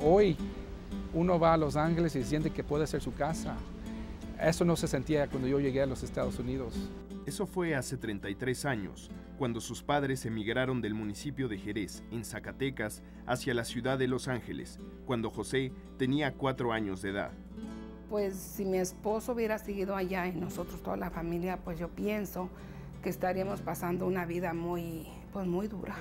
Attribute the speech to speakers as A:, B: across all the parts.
A: hoy uno va a Los Ángeles y siente que puede ser su casa. Eso no se sentía cuando yo llegué a los Estados Unidos.
B: Eso fue hace 33 años, cuando sus padres emigraron del municipio de Jerez, en Zacatecas, hacia la ciudad de Los Ángeles, cuando José tenía 4 años de edad.
C: Pues si mi esposo hubiera seguido allá y nosotros, toda la familia, pues yo pienso que estaríamos pasando una vida muy dura.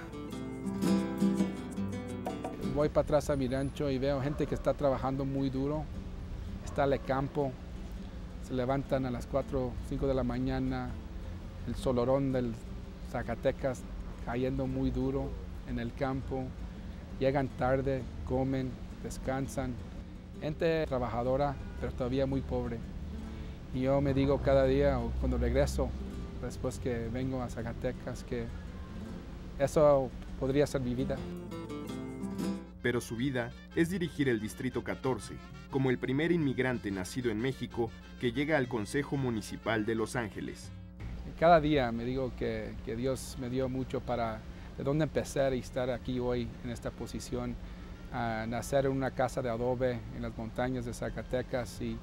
A: Voy para atrás a mi rancho y veo gente que está trabajando muy duro, está en el campo, se levantan a las 4 o 5 de la mañana, el solorón del Zacatecas cayendo muy duro en el campo, llegan tarde, comen, descansan, gente trabajadora, pero todavía muy pobre. Y yo me digo cada día, o cuando regreso, después que vengo a Zacatecas, que eso podría ser mi vida.
B: Pero su vida es dirigir el Distrito 14, como el primer inmigrante nacido en México que llega al Consejo Municipal de Los Ángeles.
A: Cada día me digo que Dios me dio mucho de dónde empezar y estar aquí hoy en esta posición, nacer en una casa de adobe en las montañas de Zacatecas y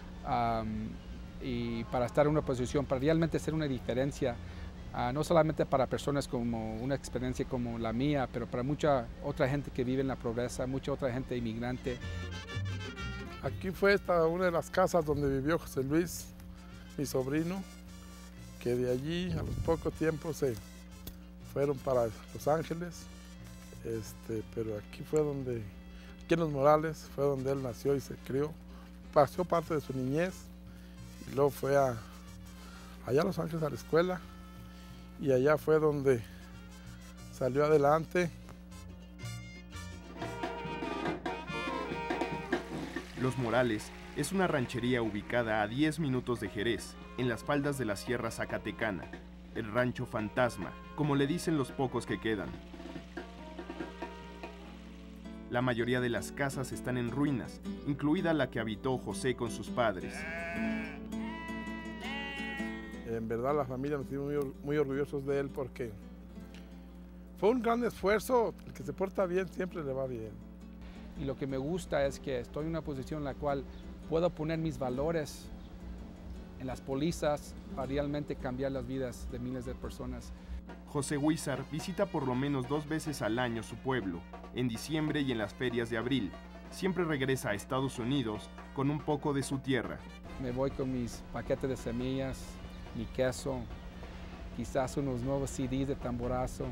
A: para estar en una posición, para realmente hacer una diferencia. No solamente para personas como una experiencia como la mía, pero para mucha otra gente que vive en la pobreza, mucha otra gente inmigrante.
D: Aquí fue una de las casas donde vivió José Luis, mi sobrino, que de allí a los pocos tiempos se fueron para Los Ángeles, pero aquí en Los Morales, fue donde él nació y se crió. Pasó parte de su niñez y luego fue allá a Los Ángeles a la escuela. Y allá fue donde salió adelante.
B: Los Morales es una ranchería ubicada a 10 minutos de Jerez, en las faldas de la Sierra Zacatecana, el rancho fantasma, como le dicen los pocos que quedan. La mayoría de las casas están en ruinas, incluida la que habitó José con sus padres.
D: En verdad la familia nos tiene muy orgullosos de él porque fue un gran esfuerzo. El que se porta bien siempre le va bien.
A: Y lo que me gusta es que estoy en una posición en la cual puedo poner mis valores en las pólizas para realmente cambiar las vidas de miles de personas.
B: José Huizar visita por lo menos 2 veces al año su pueblo, en diciembre y en las ferias de abril. Siempre regresa a Estados Unidos con un poco de su tierra.
A: Me voy con mis paquetes de semillas, mi queso, quizás unos nuevos CDs de tamborazo.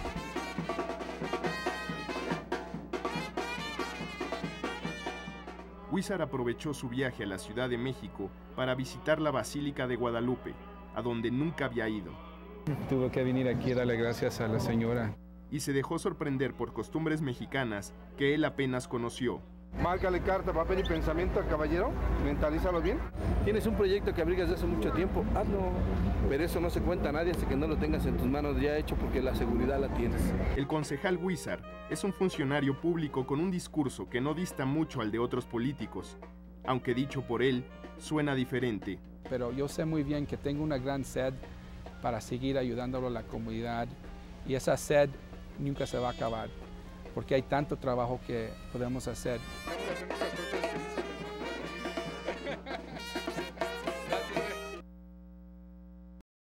B: Huizar aprovechó su viaje a la Ciudad de México para visitar la Basílica de Guadalupe, a donde nunca había ido.
A: Tuve que venir aquí a darle gracias a la señora.
B: Y se dejó sorprender por costumbres mexicanas que él apenas conoció.
E: Márcale carta, papel y pensamiento al caballero, mentalízalo bien. Tienes un proyecto que abrigas desde hace mucho tiempo, hazlo. Pero eso no se cuenta a nadie hasta que no lo tengas en tus manos ya hecho, porque la seguridad la tienes.
B: El concejal Huizar es un funcionario público con un discurso que no dista mucho al de otros políticos, aunque dicho por él, suena diferente.
A: Pero yo sé muy bien que tengo una gran sed para seguir ayudándolo a la comunidad y esa sed nunca se va a acabar, porque hay tanto trabajo que podemos hacer.